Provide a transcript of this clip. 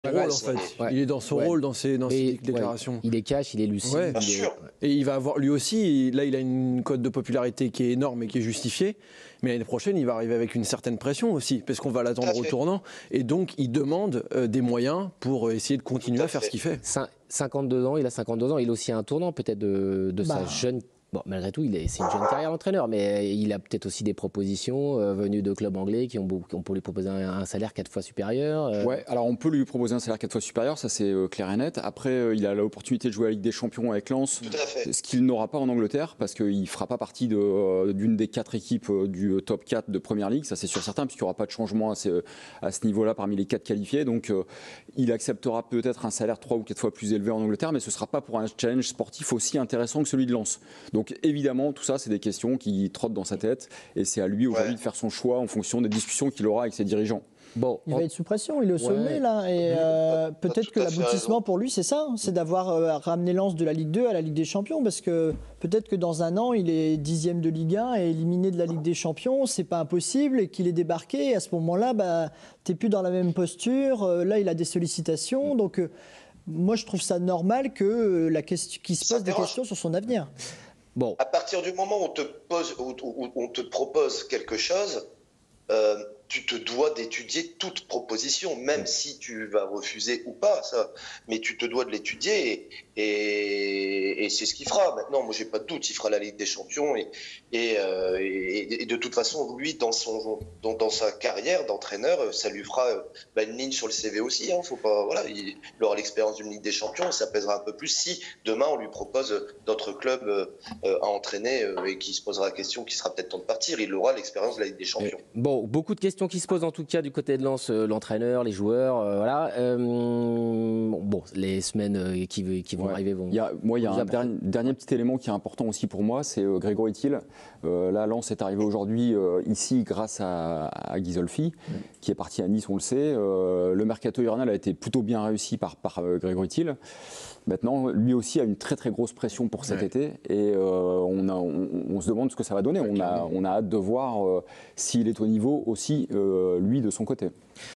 rôle, en fait. Ouais. Il est dans son rôle, dans ses déclarations. Il est cash, il est lucide. Ouais. Bien sûr. Et il va avoir, lui aussi, là, il a une cote de popularité qui est énorme et qui est justifiée. Mais l'année prochaine, il va arriver avec une certaine pression aussi, parce qu'on va l'attendre au tournant. Et donc, il demande des moyens pour essayer de continuer à faire ce qu'il fait. 52 ans, il a 52 ans. Il a aussi un tournant peut-être de sa jeune. Bon, malgré tout, c'est une jeune carrière d'entraîneur, mais il a peut-être aussi des propositions venues de clubs anglais qui ont pour lui proposer un salaire 4 fois supérieur. Ouais, alors on peut lui proposer un salaire 4 fois supérieur, ça c'est clair et net. Après, il a l'opportunité de jouer à la Ligue des Champions avec Lens, ce qu'il n'aura pas en Angleterre, parce qu'il ne fera pas partie d'une des 4 équipes du top 4 de Première Ligue, ça c'est sûr certain, puisqu'il n'y aura pas de changement à ce niveau-là parmi les 4 qualifiés. Donc il acceptera peut-être un salaire 3 ou 4 fois plus élevé en Angleterre, mais ce ne sera pas pour un challenge sportif aussi intéressant que celui de Lens. Donc évidemment, tout ça, c'est des questions qui trottent dans sa tête et c'est à lui aujourd'hui de faire son choix en fonction des discussions qu'il aura avec ses dirigeants. Bon, il va être sous pression, il est au sommet là, et peut-être que l'aboutissement pour lui c'est ça, c'est d'avoir ramené Lens de la Ligue 2 à la Ligue des Champions, parce que peut-être que dans un an il est 10e de Ligue 1 et éliminé de la Ligue des Champions, c'est pas impossible, et qu'il est débarqué, et à ce moment-là, t'es plus dans la même posture, là il a des sollicitations, donc moi je trouve ça normal que qu'il se pose des questions sur son avenir. Bon. À partir du moment où on te propose quelque chose, tu te dois d'étudier toute proposition, même si tu vas refuser ou pas, ça. Mais tu te dois de l'étudier et c'est ce qu'il fera. Maintenant, moi, j'ai pas de doute, il fera la Ligue des Champions et de toute façon, lui, dans sa carrière d'entraîneur, ça lui fera une ligne sur le CV aussi. Faut pas, voilà, il aura l'expérience d'une Ligue des Champions, ça pèsera un peu plus si demain on lui propose d'autres clubs à entraîner et qui se posera la question qu'il sera peut-être temps de partir. Il aura l'expérience de la Ligue des Champions. Bon, beaucoup de questions qui se posent en tout cas du côté de Lens, l'entraîneur, les joueurs, voilà. Bon, les semaines qui vont arriver vont. Il y a un dernier petit élément qui est important aussi pour moi, c'est Grégory Thiel. Là, Lens est arrivé aujourd'hui ici grâce à Ghisolfi, qui est parti à Nice, on le sait. Le mercato hivernal a été plutôt bien réussi par Grégory Thiel. Maintenant, lui aussi a une très très grosse pression pour cet été et on se demande ce que ça va donner. On a hâte de voir s'il est au niveau aussi, lui, de son côté.